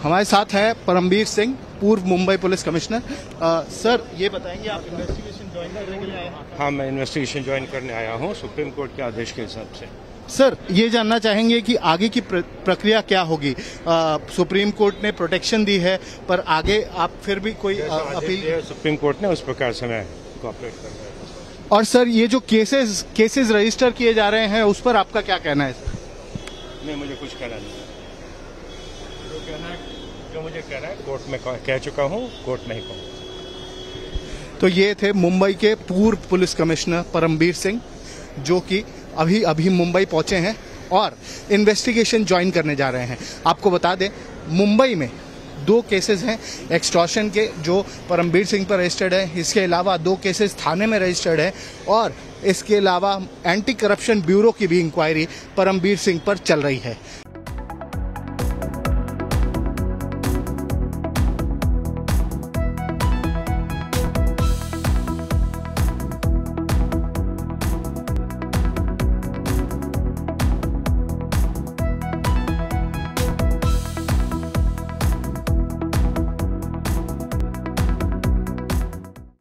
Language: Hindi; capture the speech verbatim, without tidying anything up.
हमारे साथ हैं परमबीर सिंह, पूर्व मुंबई पुलिस कमिश्नर। आ, सर ये बताएंगे, आप इन्वेस्टिगेशन ज्वाइन करने के लिए आए हैं? हाँ, मैं इन्वेस्टिगेशन ज्वाइन करने आया हूँ सुप्रीम कोर्ट के आदेश के हिसाब से। सर ये जानना चाहेंगे कि आगे की प्र, प्रक्रिया क्या होगी? आ, सुप्रीम कोर्ट ने प्रोटेक्शन दी है, पर आगे आप फिर भी कोई आ, अपील? सुप्रीम कोर्ट ने उस प्रकार से मैं कोऑपरेट कर रहा हूँ। और सर ये जो केसेस केसेस रजिस्टर किए जा रहे हैं उस पर आपका क्या कहना है सर? नहीं, मुझे कुछ कहना नहीं है। जो कहना है, जो मुझे कहना है कोर्ट में कह चुका हूँ, कोर्ट में ही कहूँ। तो ये थे मुंबई के पूर्व पुलिस कमिश्नर परमबीर सिंह, जो कि अभी अभी मुंबई पहुंचे हैं और इन्वेस्टिगेशन ज्वाइन करने जा रहे हैं। आपको बता दें, मुंबई में दो केसेस हैं एक्सटॉर्शन के जो परमबीर सिंह पर रजिस्टर्ड है। इसके अलावा दो केसेस थाने में रजिस्टर्ड है और इसके अलावा एंटी करप्शन ब्यूरो की भी इंक्वायरी परमबीर सिंह पर चल रही है।